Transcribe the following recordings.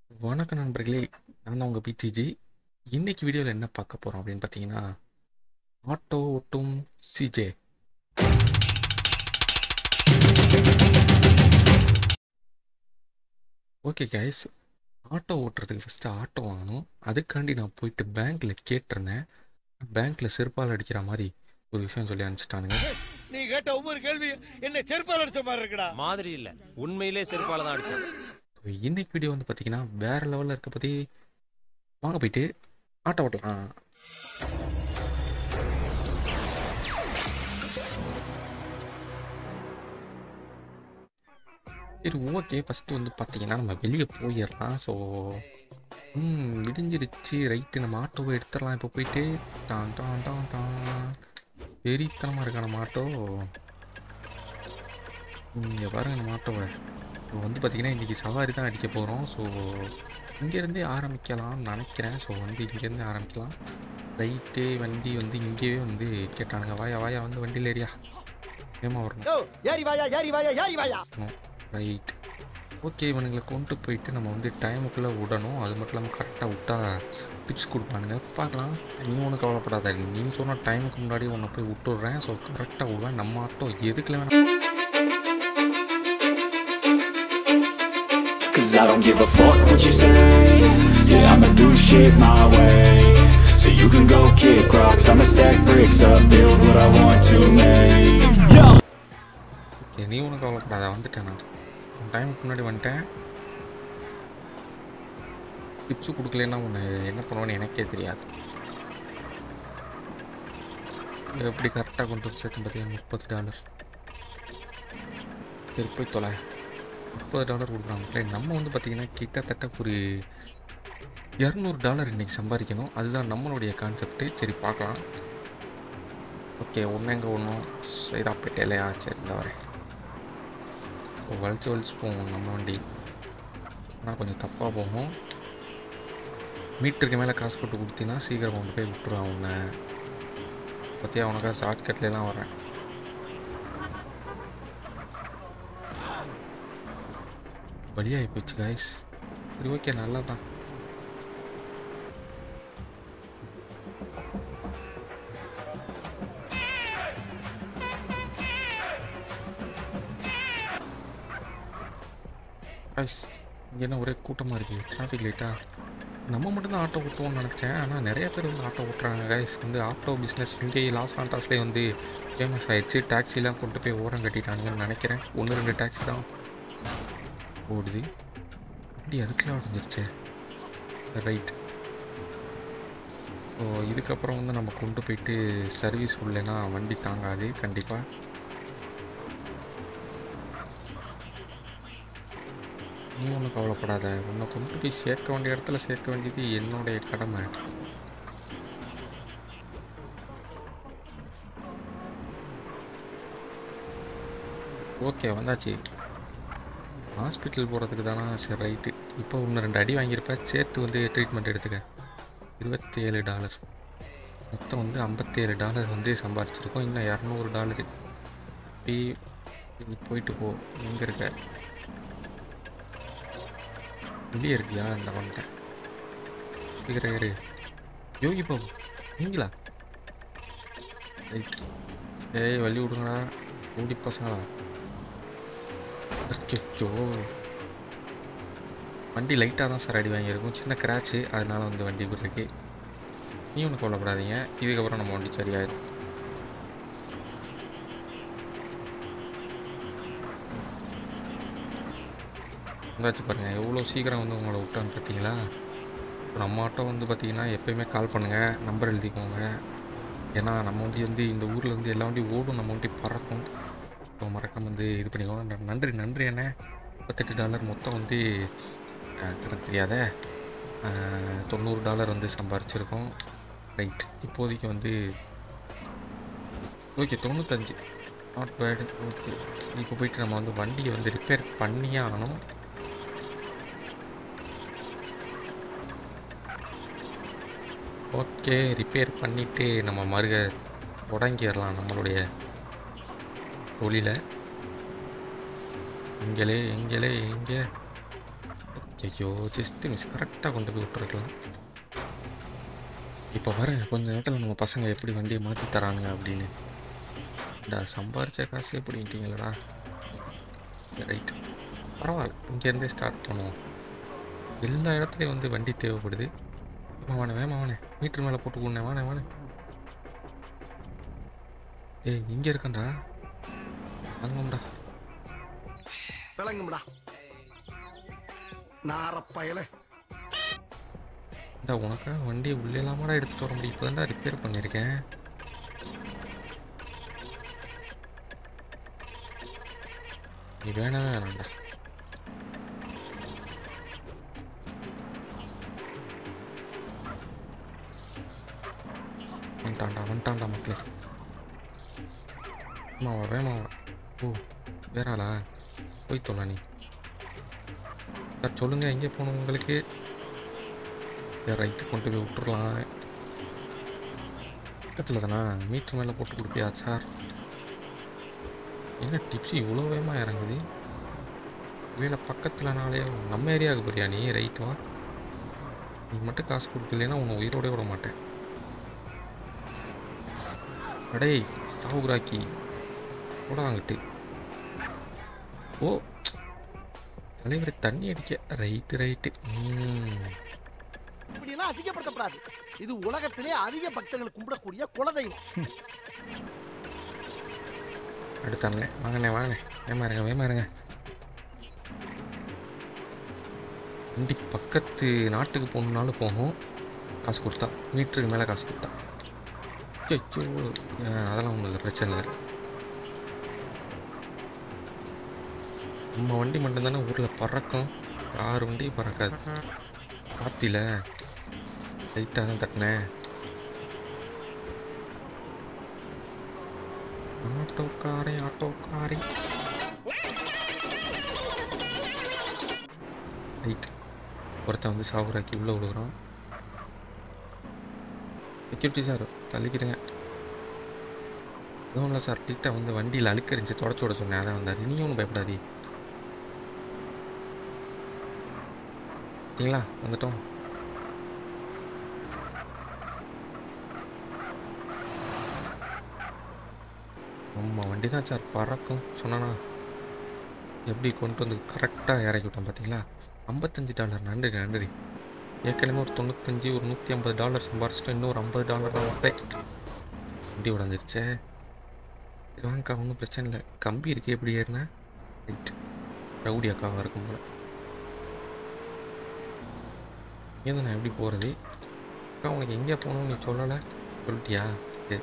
வணக்கம் நண்பர்களே, நான் தான் உங்கள் BTG. இன்னைக்கு வீடியோவில் என்ன பார்க்க போகிறோம் அப்படின்னு பார்த்தீங்கன்னா, ஆட்டோ ஓட்டும் CJ. ஓகே கைஸ், ஆட்டோ ஓட்டுறதுக்கு ஃபஸ்ட்டு ஆட்டோ வாங்கணும். அதுக்காண்டி நான் போயிட்டு பேங்க்கில் கேட்டிருந்தேன். பேங்க்கில் செருப்பால் அடிக்கிற மாதிரி ஒரு விஷயம் சொல்லி அனுப்பிச்சிட்டானுங்க. நீ கேட்ட ஒவ்வொரு கேள்வி என்ன செருப்பால் அடிச்ச மாதிரி இருக்குடா. மாதிரி இல்ல, உண்மையிலே செருப்பால தான் அடிச்சேன். இன்னைக்கு வீடியோ வந்து பார்த்தீங்கன்னா வேறு லெவலில் இருக்க பற்றி வாங்க போயிட்டு ஆட்டோ ஓட்டலாம். சரி, ஓகே. ஃபஸ்ட்டு வந்து பார்த்தீங்கன்னா நம்ம வெளியே போயிடலாம். ஸோ விடிஞ்சிருச்சு. ரைட்டு, நம்ம ஆட்டோவை எடுத்துடலாம். இப்போ போயிட்டு டான் டான் டான் டான் வெறித்தனமாக இருக்கா நம்ம ஆட்டோ. இங்கே பாருங்கள் நம்ம ஆட்டோவை. இப்போ வந்து பார்த்திங்கன்னா இன்றைக்கி சவாரி தான் அடிக்க போகிறோம். ஸோ இங்கேருந்தே ஆரம்பிக்கலாம்னு நினைக்கிறேன். ஸோ வந்து இங்கேருந்து ஆரம்பிக்கலாம். ரைட்டு, வண்டி வந்து இங்கேயே வந்து கேட்டானுங்க, வாயா வாயா வந்து வண்டியில் ஏரியா ஏமா வரணும். Right, okay. இவனுங்களை கொண்டு போயிட்டு நம்ம வந்து டைமுக்குள்ளே விடணும். அது மட்டும் இல்லாமல் கரெக்டாக விட்டா டிப்ஸ் கொடுப்பானுங்க. பார்க்கலாம். நீ ஒன்றும் கவலைப்படாத, நீ சொன்ன டைமுக்கு முன்னாடி உன்னை போய் விட்டுடுறேன். ஸோ கரெக்டாக விடுவேன். நம்ம ஆட்டோ எதுக்குல வேணாம். Cause I don't give a fuck what you say. Yeah, I'ma do shit my way. So you can go kick rocks, I'ma stack bricks up, build what I want to make. Yo! Okay, நீ ஒன்றும் கவலைப்படாத, வந்துட்டேன். நான் டைமுக்கு முன்னாடி வந்துட்டேன். Tips கொடுக்கலன்னா ஒன்று என்ன பண்ணுவேன்னு எனக்கே தெரியாது. எப்படி கரெக்டாக கொண்டு வந்து சேர்த்து பார்த்தீங்கன்னா $30. சரி, போய் தொலை. $30 கொடுக்குறாங்க. நம்ம வந்து பார்த்திங்கன்னா கிட்டத்தட்ட ஒரு $200 இன்றைக்கி சம்பாதிக்கணும். அதுதான் நம்மளுடைய கான்செப்ட்டு. சரி, பார்க்கலாம். ஓகே, ஒன்று எங்கே ஒன்றும் இதாக போயிட்டே இல்லையா? சரி, இந்த வரேன். வலிச்சு போவோம் நம்ம வண்டி. ஆனால் கொஞ்சம் தப்பாக போகும். மீட்டருக்கு மேலே காசு போட்டு கொடுத்தீங்கன்னா சீக்கிரம் கொண்டு போய் விட்டுருவான் உன்னை. பற்றியா உனக்காக ஷார்ட்கட்லாம் வரேன். வழியாகி போச்சு காய்ஸ். சரி, ஓகே, நல்லா தான். காய்ஸ், இங்கே என்ன ஒரே கூட்டமாக இருக்குது. டிராஃபிக் லைட்டாக நம்ம மட்டும்தான் ஆட்டோ ஓட்டுவோம்னு நினச்சேன். ஆனால் நிறைய பேர் வந்து ஆட்டோ ஓட்டுறாங்க காய்ஸ். வந்து ஆட்டோ பிஸ்னஸ் இங்கே லாஸ் ஆண்டாஸ்லேயே வந்து ஃபேமஸ் ஆகிடுச்சு. டாக்ஸிலாம் கொண்டு போய் ஓரம் கட்டிட்டானுங்கன்னு நினைக்கிறேன். 1-2 டாக்ஸி தான் ஓடுது. வண்டி அதுக்கெல்லாம் உடஞ்சிருச்சு. ரைட். ஸோ இதுக்கப்புறம் வந்து நம்ம கொண்டு போயிட்டு சர்வீஸ் உள்ளேன்னா வண்டி தாங்காது கண்டிப்பாக. நீ ஒன்றும் கவலைப்படாத, உன்னை கொண்டு போய் சேர்க்க வேண்டிய இடத்துல சேர்க்க வேண்டியது என்னுடைய கடமை. ஓகே, வந்தாச்சு. ஹாஸ்பிட்டல் போகிறதுக்கு தானே? சரி, ரைட்டு. இப்போ 1-2 அடி வாங்கியிருப்பேன். சேர்த்து வந்து ட்ரீட்மெண்ட் எடுத்துக்க. $27. மொத்தம் வந்து $57 வந்து சம்பாதிச்சிருக்கோம். இன்னும் $200. போயிட்டு போ. எங்கே இருக்க? வெளியே இருக்கியா? இந்த வந்துட்டேன். சீக்கிரம் யோகி பாபு, நீங்களா? ரைட். ஏய், வழி விடுங்களா ஓடி பசங்களா. அச்சோ, வண்டி லைட்டாக தான் சார் அடி வாங்கியிருக்கும். சின்ன கிராச்சு, அதனால் வந்து வண்டி இருக்கு. நீ ஒன்றும் கவலைப்படாதீங்க, இதுக்கப்புறம் நம்ம வண்டி சரியாயிடும். வந்தாச்சு பாருங்கள், எவ்வளோ சீக்கிரம் வந்து உங்களை விட்டான்னு பார்த்தீங்களா? நம்ம ஆட்டோ வந்து பார்த்திங்கன்னா எப்போயுமே கால் பண்ணுங்கள், நம்பர் எழுதிக்கோங்க. ஏன்னா நம்ம வண்டி வந்து இந்த ஊரில் வந்து எல்லா வண்டியும் ஓடும், நம்ம வண்டி பறக்கும். ஸோ மறக்காம வந்து இது பண்ணிக்கோங்க. நன்றி என்ன. $38 மொத்தம் வந்து கணக்கு தெரியாத $90 வந்து சம்பாரிச்சிருக்கோம். ரைட், இப்போதைக்கு வந்து ஓகே 95, நாட் பேடு. ஓகே, இப்போ போயிட்டு நம்ம வந்து வண்டியை வந்து ரிப்பேர் பண்ணியே ஆகணும். ஓகே, ரிப்பேர் பண்ணிவிட்டு நம்ம மறுக தொடங்கிடலாம் நம்மளுடைய தொழிலை. எங்கே ஐயோ ஜஸ்ட்டு மிஸ், கரெக்டாக கொண்டு போய் விட்டுருக்கலாம். இப்போ வரேன் கொஞ்ச நேரத்தில் நம்ம பசங்க எப்படி வண்டியை மாற்றி தராங்க அப்படின்னு. சம்பாரித்த காசு எப்படின்ட்டீங்களடா. ரைட், பரவாயில்ல, இங்கேருந்தே ஸ்டார்ட் பண்ணுவோம். எல்லா இடத்துலையும் வந்து வண்டி தேவைப்படுது. வேமாவானே மீட்ரு மேலே போட்டு கொண்டேன். வானே ஏய், இங்கே இருக்கேன்டா. வாங்கம்டா விளங்கும்டா நாரப்பயல. உனக்காக வண்டியை உள்ளே இல்லாமடா எடுத்துகிட்டு வர முடியும். இப்போ தான்டா ரிப்பேர் பண்ணியிருக்கேன். நீ வேணாண்டா. வந்துட்டான்டா மக்களே. வேமாவா. ஓ வேறாளா, போய் தொல்லா நீ. சார் சொல்லுங்கள், எங்கே போகணும் உங்களுக்கு? ரைட்டு, கொண்டு போய் விட்டுறலாம். பக்கத்தில் தானே, மீட்ரு மேலே போட்டு கொடுப்பியா சார்? என்ன டிப்ஸு இவ்வளோ வேகமாக இறங்குது? வேலை பக்கத்தில்னாலே நம்ம ஏரியாவுக்கு போறியா நீ? ரைட்டு வா. நீ மட்டும் காசு கொடுக்கலன்னா உன்னை உயிரோட விட மாட்டேன். அடே சாவுராக்கி கூட வாங்கிட்டு. ஓ தலைவரை தண்ணி அடிக்க. ரைட்டு. இப்படியெல்லாம் அசிங்கப்படுத்தப்படாது. இது உலகத்திலே அதிக பக்தர்கள் கும்பிடக்கூடிய குலதெய்வம். அடுத்தானே வாங்கண்ணே வேமாருங்க. வண்டி பக்கத்து நாட்டுக்கு போகணுன்னாலும் போகும், காசு கொடுத்தா. மீட்டருக்கு மேலே காசு கொடுத்தா. அதெல்லாம் ஒன்றும் பிரச்சனை இல்லை. நம்ம வண்டி மட்டும்தானே ஊரில் பறக்கும், 6 வண்டி பறக்காது. காத்தில லைட்டாக தான் தட்டினேன். ஆட்டோக்காரன் ரைட். ஒருத்தன் வந்து சாவுராக்கி உள்ளே விழுகுறான். Security sir தள்ளிக்கிறேங்க. எதுவும் இல்லை சார், லைட்டாக வந்து வண்டியில் அழுக்கறிஞ்சு தொடச்சி விட சொன்னேன், அதான் வந்தார். நீயும் ஒன்றும் பயப்படாதீ. சரிங்களா, வந்துட்டோம். நம்ம வண்டி தான் சார் பறக்கும் சொன்னானா? எப்படி கொண்டு வந்து கரெக்டாக இறக்கி விட்டோம் பார்த்தீங்களா? $55. நன்றி. ஏற்கனவே ஒரு 95, ஒரு $150 சம்பாரிச்சிட்டோம். இன்னொரு $50 வண்டி உடஞ்சிருச்சே. வாங்கக்கா, ஒன்றும் பிரச்சனை இல்லை. கம்பி இருக்கு, எப்படி ஏறினா? ரைட், ரவுடி அக்காவாக இருக்கும் போல. இங்கே நான் எப்படி போகிறது? அக்கா உனக்கு எங்கே போகணும்னு நீ சொல்லலை, சொல்லிட்டியா? சரி,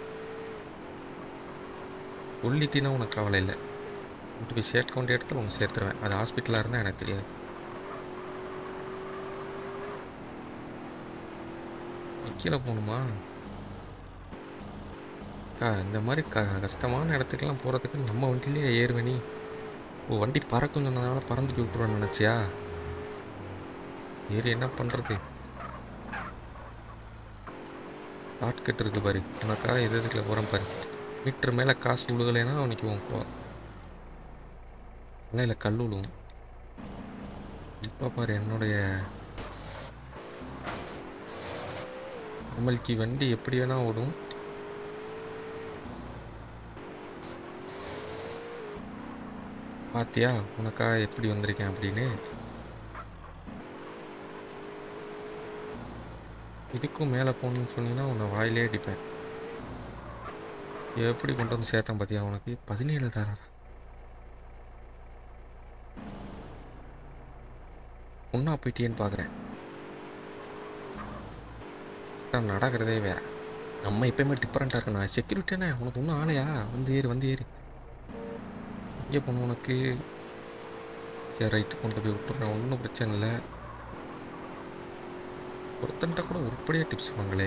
சொல்லிட்டீங்கன்னா உனக்கு கவலை இல்லை. கொண்டு போய் சேர்க்க வேண்டிய இடத்துல உனக்கு சேர்த்துருவேன். அது ஹாஸ்பிட்டலாக இருந்தால் எனக்கு தெரியாது. கீழே போகணுமா? இந்த மாதிரி கஷ்டமான இடத்துக்கெல்லாம் போகிறதுக்கு நம்ம வண்டியிலே ஏறுவேனி. ஓ, வண்டி பறக்கும் சொன்னதுனால பறந்துட்டு விட்டுருவேன்னு நினச்சியா? ஏறி என்ன பண்ணுறது? ஷார்ட்கட் இருக்குது பாரு, உனக்காக எதுக்குள்ள போகிறேன் பாரு. மீட்டர் மேலே காசு விழுகலைன்னா அவனுக்கு போவான். ஆனால் இல்லை, கல் விழுவும். இப்போ பாரு என்னுடைய நம்மளுக்கு வண்டி எப்படி வேணால் ஓடும். பார்த்தியா உனக்காக எப்படி வந்திருக்கேன் அப்படின்னு. இதுக்கும் மேலே போகணுன்னு சொன்னீங்கன்னா உன்னை வாயிலே அடிப்பேன். எப்படி கொண்டு வந்து சேர்த்தேன் பார்த்தியா? உனக்கு $17. ஒன்றா போயிட்டேன்னு பார்க்குறேன். நடக்கிறதே வேற. நம்ம எப்பயுமே டிஃப்ரெண்ட்டாக இருக்கணும். செக்யூரிட்டிண்ணே உனக்கு ஒன்றும் ஆலையா? வந்து ஏறு. எங்கே போகணும் உனக்கு? சரி ரைட்டு, கொண்டு போய் விட்டுறேன், ஒன்றும் பிரச்சனை இல்லை. ஒருத்தன்ட்ட கூட உருப்படியாக டிப்ஸ் வாங்களே.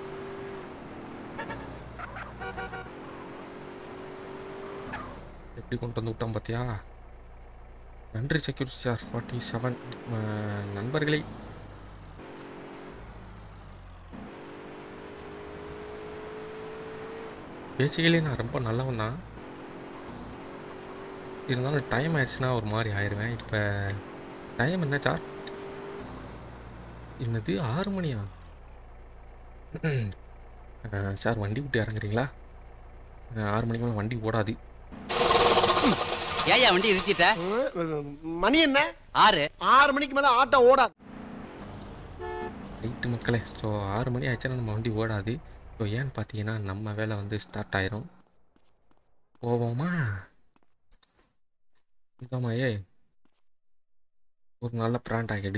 எப்படி கொண்டு வந்து விட்டோம் பார்த்தியா? நன்றி செக்யூரிட்டி சார். 47 நண்பர்களை பேசிக்கலி நான் ரொம்ப நல்லவன் தான். இருந்தாலும் டைம் ஆயிடுச்சுன்னா ஒரு மாதிரி ஆயிடுவேன். இப்போ டைம் என்ன சார்? என்னது 6 மணியா? சார் வண்டி விட்டு இறங்குறீங்களா? 6 மணிக்கு மேலே வண்டி ஓடாது. ஏயா வண்டி நிறுத்திட்ட? மணி என்ன? 6. 6 மணிக்கு மேல ஆட்டோ ஓடாது. ரைட்டு மக்களே. ஸோ 6 மணி ஆச்சுன்னா நம்ம வண்டி ஓடாது. ஸோ ஏன்னு பார்த்தீங்கன்னா நம்ம வேலை வந்து ஸ்டார்ட் ஆயிரும். போவோமா? இந்தாமா ஒரு நல்ல பிராண்ட் ஆகிடு.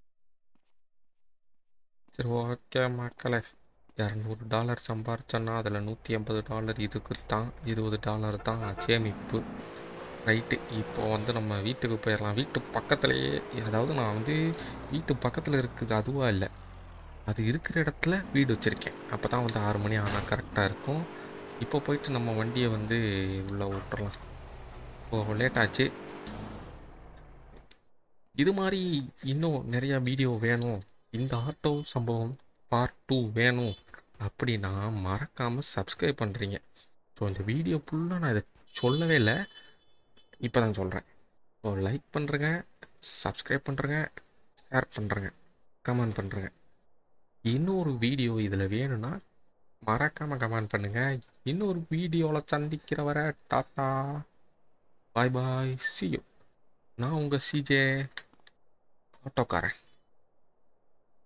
சரி ஓகே மக்களே. $200 சம்பாரிச்சோன்னா அதில் $180 இதுக்கு தான், $20 தான் சேமிப்பு. ரைட்டு. இப்போ வந்து நம்ம வீட்டுக்கு போயிடலாம். வீட்டு பக்கத்துலேயே, அதாவது நான் வந்து வீட்டு பக்கத்தில் இருக்குது அதுவாக இல்லை, அது இருக்கிற இடத்துல வீடு வச்சுருக்கேன். அப்போ தான் வந்து 6 மணி ஆனால் கரெக்டாக இருக்கும். இப்போ போயிட்டு நம்ம வண்டியை வந்து உள்ளே விட்டுறலாம். இப்போ லேட் ஆச்சு. இது மாதிரி இன்னும் நிறையா வீடியோ வேணும், இந்த ஆட்டோ சம்பவம் பார்ட் 2 வேணும் அப்படின்னா மறக்காமல் சப்ஸ்கிரைப் பண்ணுறீங்க. ஸோ இந்த வீடியோ ஃபுல்லாக நான் இதை சொல்லவே இல்லை, இப்போ தான் சொல்கிறேன். ஸோ லைக் பண்ணுறேங்க, சப்ஸ்கிரைப் பண்ணுறேங்க, ஷேர் பண்ணுறேங்க, கமெண்ட் பண்ணுறேங்க. இன்னொரு வீடியோ இதில் வேணும்னா மறக்காமல் கமெண்ட் பண்ணுங்கள். இன்னொரு வீடியோவில் சந்திக்கிற வர tata bye bye, see you. நான் உங்கள் சிஜே ஆட்டோக்காரன்.